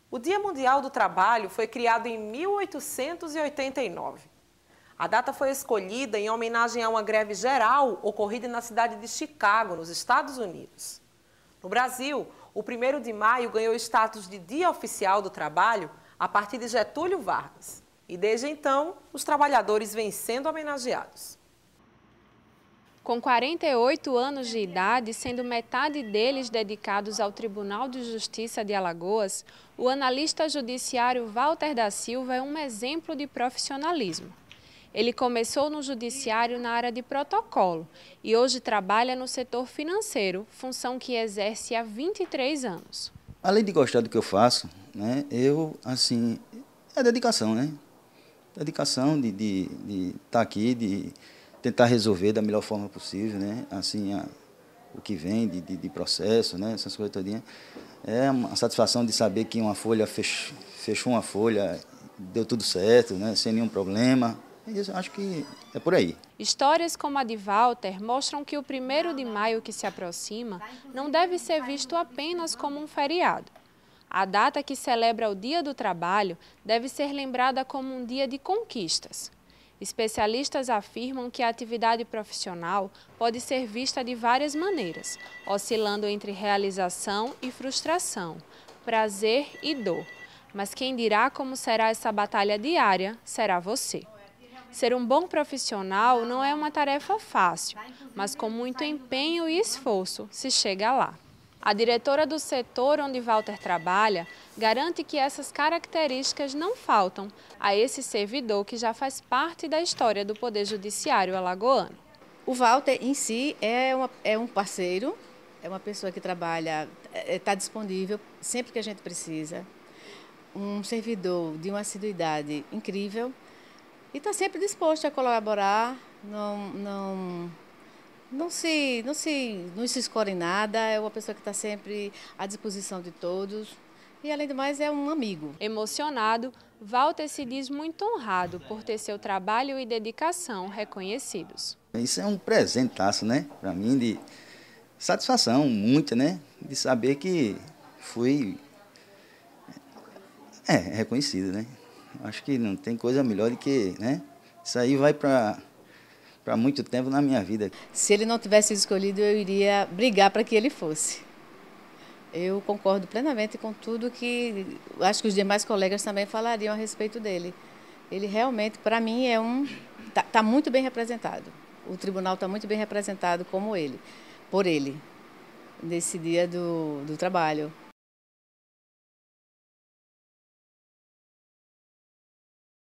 O Dia Mundial do Trabalho foi criado em 1889. A data foi escolhida em homenagem a uma greve geral ocorrida na cidade de Chicago, nos Estados Unidos. No Brasil, o 1º de maio ganhou status de Dia Oficial do Trabalho a partir de Getúlio Vargas. E desde então, os trabalhadores vêm sendo homenageados. Com 48 anos de idade, sendo metade deles dedicados ao Tribunal de Justiça de Alagoas, o analista judiciário Walter da Silva é um exemplo de profissionalismo. Ele começou no judiciário na área de protocolo e hoje trabalha no setor financeiro, função que exerce há 23 anos. Além de gostar do que eu faço, né, é dedicação, né? Dedicação de estar aqui, de tentar resolver da melhor forma possível, né? O que vem de processo, né? Essas coisas todinhas. É uma satisfação de saber que uma folha fechou uma folha, deu tudo certo, né? Sem nenhum problema. Eu acho que é por aí. Histórias como a de Walter mostram que o 1º de maio que se aproxima não deve ser visto apenas como um feriado. A data que celebra o Dia do Trabalho deve ser lembrada como um dia de conquistas. Especialistas afirmam que a atividade profissional pode ser vista de várias maneiras, oscilando entre realização e frustração, prazer e dor. Mas quem dirá como será essa batalha diária será você. Ser um bom profissional não é uma tarefa fácil, mas com muito empenho e esforço se chega lá. A diretora do setor onde Walter trabalha garante que essas características não faltam a esse servidor que já faz parte da história do Poder Judiciário alagoano. O Walter em si é um parceiro, é uma pessoa que trabalha, está disponível sempre que a gente precisa, um servidor de uma assiduidade incrível e está sempre disposto a colaborar, não se escora em nada, é uma pessoa que está sempre à disposição de todos e, além do mais, é um amigo. Emocionado, Walter se diz muito honrado por ter seu trabalho e dedicação reconhecidos. Isso é um presentaço, né? Para mim, de satisfação, muita, né? De saber que fui reconhecido, né? Acho que não tem coisa melhor do que, né? Isso aí vai para muito tempo na minha vida. Se ele não tivesse escolhido, eu iria brigar para que ele fosse. Eu concordo plenamente com tudo que acho que os demais colegas também falariam a respeito dele. Ele realmente, para mim, tá muito bem representado. O tribunal está muito bem representado por ele, nesse dia do trabalho.